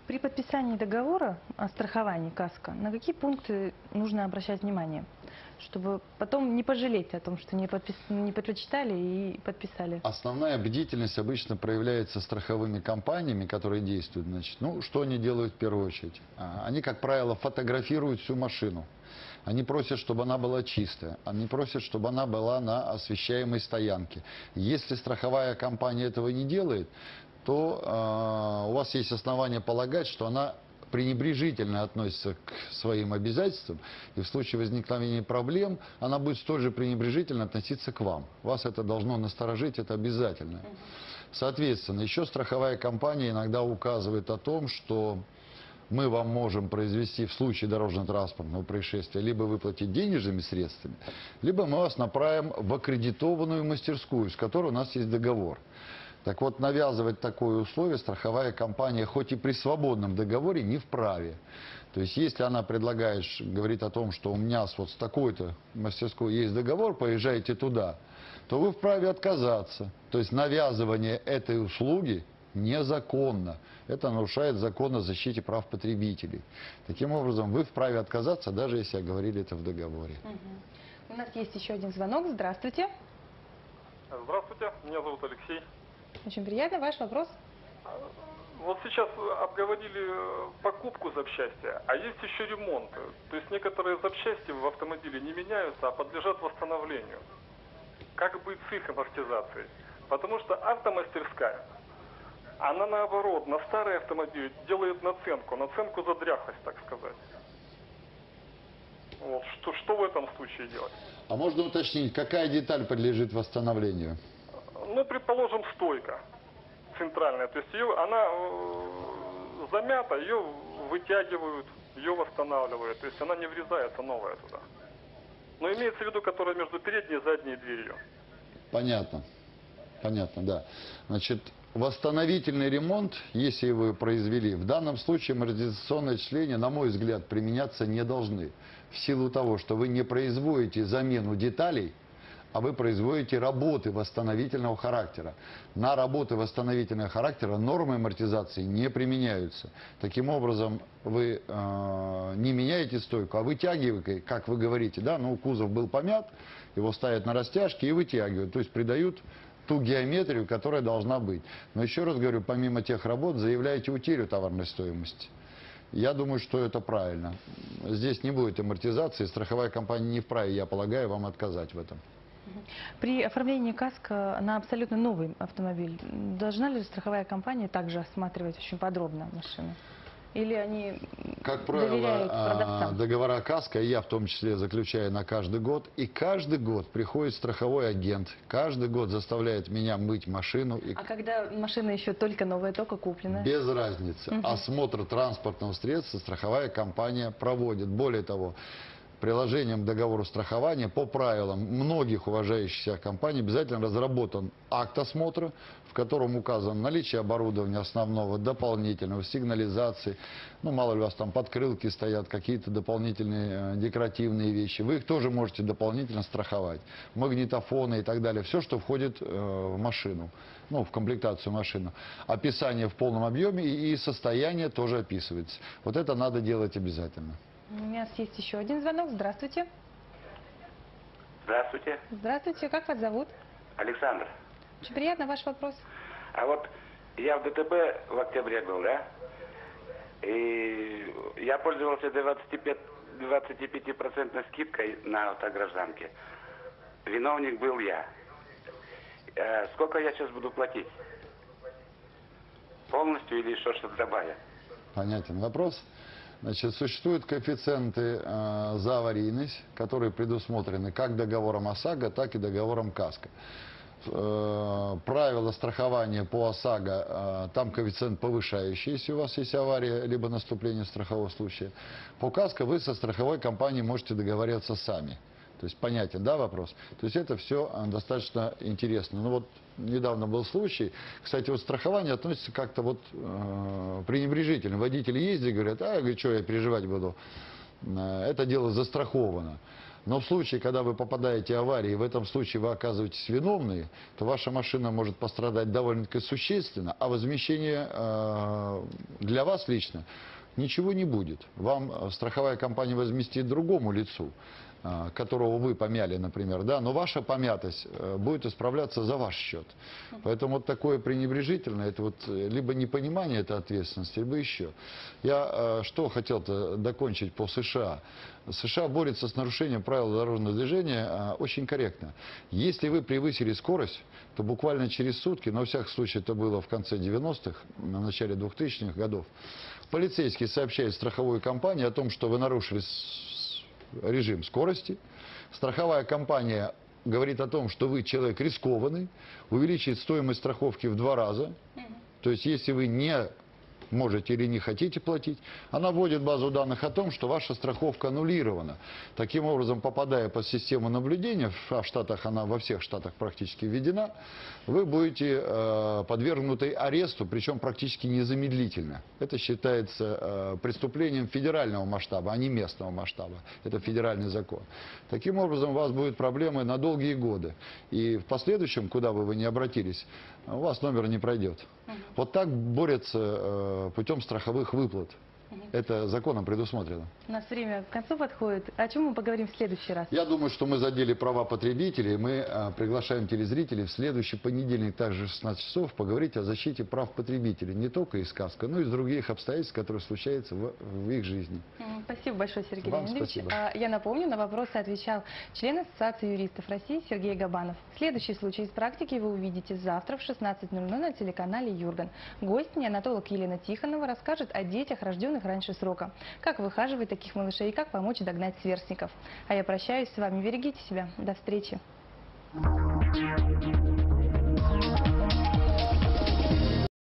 При подписании договора о страховании КАСКО на какие пункты нужно обращать внимание, чтобы потом не пожалеть о том, что не прочитали и подписали? Основная бдительность обычно проявляется страховыми компаниями, которые действуют. Значит, ну, что они делают в первую очередь? Они, как правило, фотографируют всю машину. Они просят, чтобы она была чистая. Они просят, чтобы она была на освещаемой стоянке. Если страховая компания этого не делает, то у вас есть основания полагать, что она пренебрежительно относится к своим обязательствам, и в случае возникновения проблем она будет столь же пренебрежительно относиться к вам. Вас это должно насторожить, это обязательно. Соответственно, еще страховая компания иногда указывает о том, что мы вам можем произвести в случае дорожно-транспортного происшествия либо выплатить денежными средствами, либо мы вас направим в аккредитованную мастерскую, с которой у нас есть договор. Так вот, навязывать такое условие страховая компания, хоть и при свободном договоре, не вправе. То есть, если она предлагает, говорит о том, что у меня вот с такой-то мастерской есть договор, поезжайте туда, то вы вправе отказаться. То есть, навязывание этой услуги незаконно. Это нарушает закон о защите прав потребителей. Таким образом, вы вправе отказаться, даже если оговорили это в договоре. У нас есть еще один звонок. Здравствуйте. Здравствуйте, меня зовут Алексей. Очень приятно. Ваш вопрос? Вот сейчас обговорили покупку запчасти, а есть еще ремонт. То есть некоторые запчасти в автомобиле не меняются, а подлежат восстановлению. Как быть с их амортизацией? Потому что автомастерская, она наоборот, на старый автомобиль делает наценку за дряхлость, так сказать. Вот, что в этом случае делать? А можно уточнить, какая деталь подлежит восстановлению? Ну, предположим, стойка центральная, то есть она замята, ее вытягивают, ее восстанавливают, то есть она не врезается новая туда. Но имеется в виду, которая между передней и задней дверью. Понятно. Понятно, да. Значит, восстановительный ремонт, если вы произвели, в данном случае амортизационные отчисления, на мой взгляд, применяться не должны. В силу того, что вы не производите замену деталей, а вы производите работы восстановительного характера. На работы восстановительного характера нормы амортизации не применяются. Таким образом, вы не меняете стойку, а вытягиваете, как вы говорите, да, ну, кузов был помят, его ставят на растяжки и вытягивают, то есть придают ту геометрию, которая должна быть. Но еще раз говорю, помимо тех работ, заявляете утерю товарной стоимости. Я думаю, что это правильно. Здесь не будет амортизации, страховая компания не вправе, я полагаю, вам отказать в этом. При оформлении КАСКО на абсолютно новый автомобиль должна ли страховая компания также осматривать очень подробно машину? Или они как доверяют правило, продавцам? договора КАСКО я в том числе заключаю на каждый год. И каждый год приходит страховой агент. Каждый год заставляет меня мыть машину. А когда машина еще только новая, только куплена? Без разницы. Осмотр транспортного средства страховая компания проводит. Более того, приложением к договору страхования по правилам многих уважающихся компаний обязательно разработан акт осмотра, в котором указано наличие оборудования основного, дополнительного, сигнализации. Ну, мало ли у вас там подкрылки стоят, какие-то дополнительные декоративные вещи. Вы их тоже можете дополнительно страховать. Магнитофоны и так далее. Все, что входит в машину, ну, в комплектацию машины. Описание в полном объеме и состояние тоже описывается. Вот это надо делать обязательно. У нас есть еще один звонок. Здравствуйте. Здравствуйте. Здравствуйте. Как вас зовут? Александр. Очень приятно. Ваш вопрос? А вот я в ДТП в октябре был, да? И я пользовался 25% скидкой на автогражданке. Виновник был я. Сколько я сейчас буду платить? Полностью или еще что-то добавить? Понятен вопрос. Значит, существуют коэффициенты за аварийность, которые предусмотрены как договором ОСАГО, так и договором КАСКО. Правила страхования по ОСАГО, там коэффициент повышающий, если у вас есть авария, либо наступление страхового случая. По КАСКО вы со страховой компанией можете договариваться сами. То есть понятен, да, вопрос? То есть это все достаточно интересно. Ну вот недавно был случай, кстати, вот страхование относится как-то вот пренебрежительно. Водители ездят и говорят, говорит, что я переживать буду, это дело застраховано. Но в случае, когда вы попадаете в аварию, и в этом случае вы оказываетесь виновны, то ваша машина может пострадать довольно-таки существенно, а возмещение для вас лично ничего не будет. Вам страховая компания возместит другому лицу, которого вы помяли, например, да, но ваша помятость будет исправляться за ваш счет. Поэтому вот такое пренебрежительное, это вот либо непонимание этой ответственности, либо еще. Я что хотел-то докончить по США. США борется с нарушением правил дорожного движения очень корректно. Если вы превысили скорость, то буквально через сутки, но во всяком случае это было в конце 90-х, на начале 2000-х годов, полицейский сообщает страховой компании о том, что вы нарушили режим скорости. Страховая компания говорит о том, что вы человек рискованный, увеличивает стоимость страховки в 2 раза. То есть, если вы не можете или не хотите платить, она вводит базу данных о том, что ваша страховка аннулирована. Таким образом, попадая под систему наблюдения, в Штатах она во всех штатах практически введена, вы будете подвергнуты аресту, причем практически незамедлительно. Это считается преступлением федерального масштаба, а не местного масштаба. Это федеральный закон. Таким образом, у вас будут проблемы на долгие годы. И в последующем, куда бы вы ни обратились, у вас номер не пройдет. Вот так борются путем страховых выплат. Это законом предусмотрено. У нас время к концу подходит. О чем мы поговорим в следующий раз? Я думаю, что мы задели права потребителей. Мы приглашаем телезрителей в следующий понедельник, также в 16 часов, поговорить о защите прав потребителей. Не только из КАСКО, но и из других обстоятельств, которые случаются в их жизни. Спасибо большое, Сергей Вам Леонидович. спасибо. Я напомню, на вопросы отвечал член Ассоциации юристов России Сергей Габанов. Следующий случай из практики вы увидите завтра в 16:00 на телеканале «Юрган». Гость, неонатолог Елена Тихонова, расскажет о детях, рожденных раньше срока. Как выхаживать таких малышей и как помочь догнать сверстников. А я прощаюсь с вами. Берегите себя. До встречи.